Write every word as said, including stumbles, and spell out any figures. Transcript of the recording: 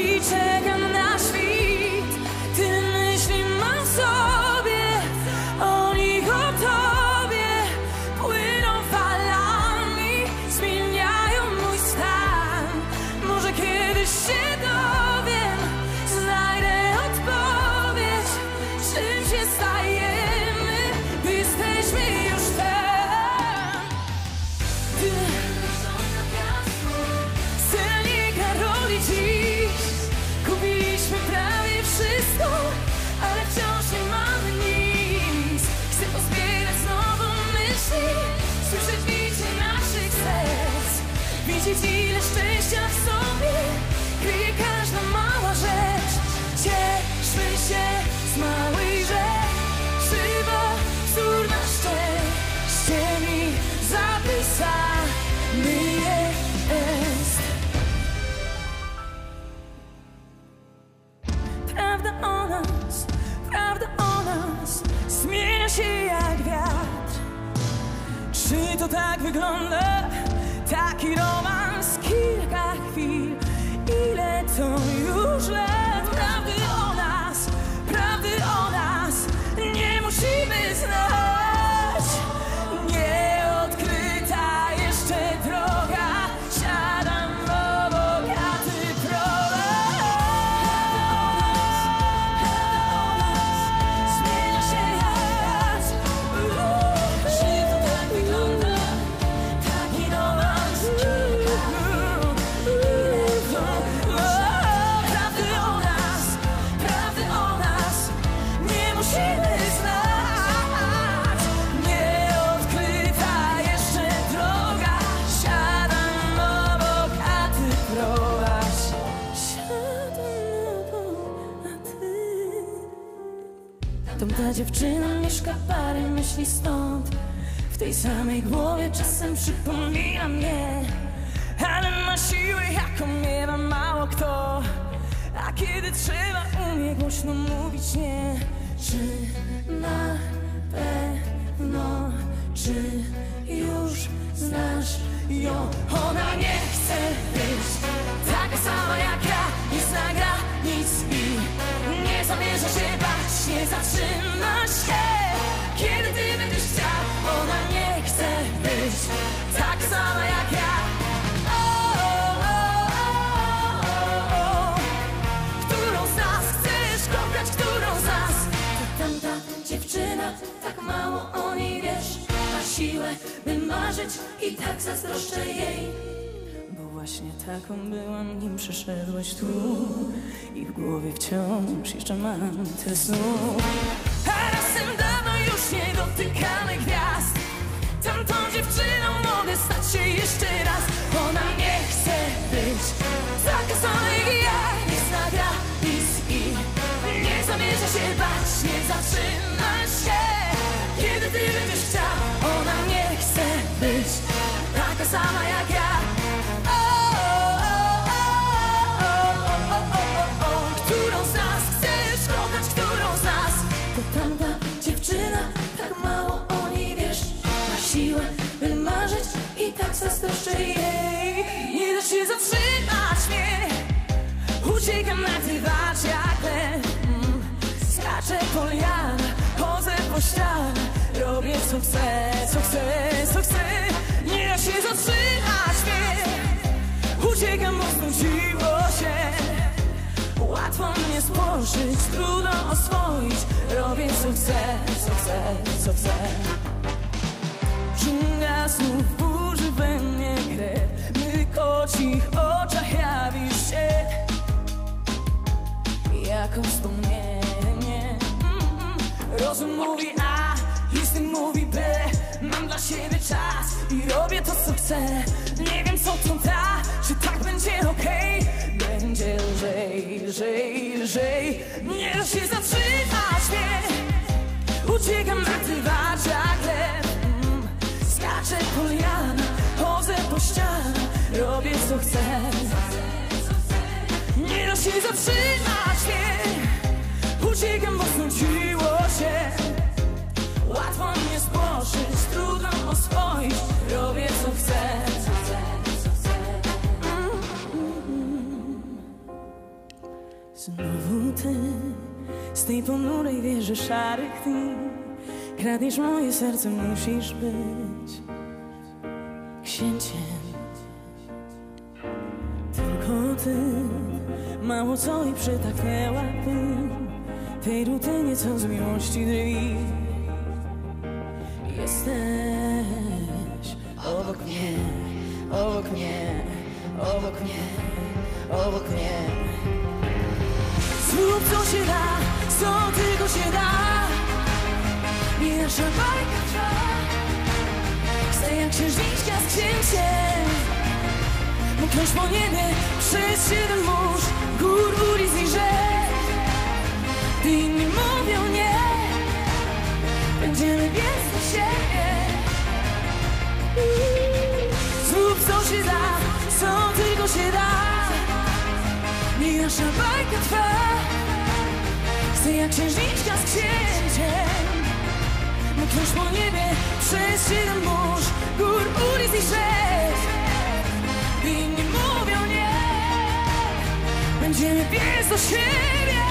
i czekam na świt. Ty myśli mam w sobie, o nich, o tobie. Płyną falami, zmieniają mój stan. Może kiedyś się dowiem, znajdę odpowiedź, czym się stajemy, gdy jesteśmy już tam. Ty, celnika roli dziś, kupiliśmy prawie wszystko, ale wciąż nie mamy nic. Chcę pozbierać znowu myśli, słyszeć bicie naszych serc, widzieć ile szczęścia w sobie kryje każda mała rzecz. Cieszmy się z małej rzeczy, bo wzór na szczęście mi zapisany jest. Prawda o nas, prawda o nas zmienia się jak wiatr. Czy to tak wygląda? Taki romans, kilka chwil. Ile to już lat? Prawdy o nas, prawdy o nas nie musimy znać. Nieodkryta jeszcze droga, siadam obok, a ty prowadź. Zmienia się jak wiatr. Czy to tak wygląda? Taki romans, kilka chwil. Ile to prawdy o nas, prawdy o nas nie musimy znać. Nieodkryta jeszcze droga, siadam obok, a ty prowadź. Siadam obok, a ty. Tamta dziewczyna mieszka parę myśli stąd. W tej samej głowie czasem przypomina mnie, ale ma siłę, jaką miewa mało kto. A kiedy trzeba, umie głośno mówić nie. Czy na pewno, czy już znasz ją? Ona nie chce być taka sama jak ja, nie zna granic i nie zamierza się bać, nie zatrzyma się, kiedy ty będziesz chciał. Ona nie chce być taka sama jak ja. O, o, o, o, o. Którą z nas chcesz kochać, którą z nas? To tamta dziewczyna, tak mało o niej wiesz. Ma siłę, by marzyć i tak zazdroszczę jej. Bo właśnie taką byłam, nim przyszedłeś tu. I w głowie wciąż jeszcze mam tyle snów. A razem dawno już nie dotykamy gwiazd. Tamtą dziewczyną mogę stać się jeszcze raz. Ona nie chce być taka sama jak ja, nie zna granic i nie zamierza się bać, nie zatrzyma się, kiedy ty będziesz chciał. Ona nie chce być taka sama jak ja. O, o, o, o, o, o, o. Którą z nas chcesz kochać, którą z nas? To tamta dziewczyna, tak mało o niej wiesz. Ma siłę, by marzyć i tak zazdroszczę jej. Nie da się zatrzymać mnie, uciekam na tywacz jak lew. mm. Skaczę po lianach, chodzę po ścianach, robię co chcę, co chcę, co chcę. Nie da się zatrzymać mnie, uciekam, bo znudziło się. Łatwo mnie spłoszyć, trudno oswoić, robię co chcę, co chcę, co chcę. Dżungla znów burzy we mnie krew, my kocich oczach jawisz się jako wspomnienie. Mm-mm. Rozum mówi A, instynkt mówi B. Mam dla siebie czas i robię to co chcę. Nie wiem co to da, czy tak będzie okej. Okay? Będzie lżej, lżej, lżej. Nie da się zatrzymać mnie, uciekam na tywacz jak lew. mm. Skaczę po lianach, chodzę po ścianach, robię co chcę. Nie da się zatrzymać mnie, uciekam, bo znudziło się. Łatwo mnie spłoszyć, trudno oswoić, robię co chcę. Znowu ty z tej ponurej wieży szarych dni kradniesz moje serce, musisz być księciem. Tylko ty, mało co i przytaknęłabym tej rutynie, co z miłości drwi. Jesteś obok mnie, obok mnie, obok mnie, obok mnie. Zrób co się da, co tylko się da. I nasza bajka trwa. Chcę jak księżniczka z księciem mknąć po niebie przez siedem mórz, gór, ulic i rzek. Gdy inni mówią nie, będziemy biec do siebie. Zrób co się da, co tylko się da. Niech nasza bajka trwa. Chcę jak księżniczka z księciem mknąć po niebie przez siedem mórz, gór, ulic i rzek. Gdy inni mówią nie, będziemy biec do siebie.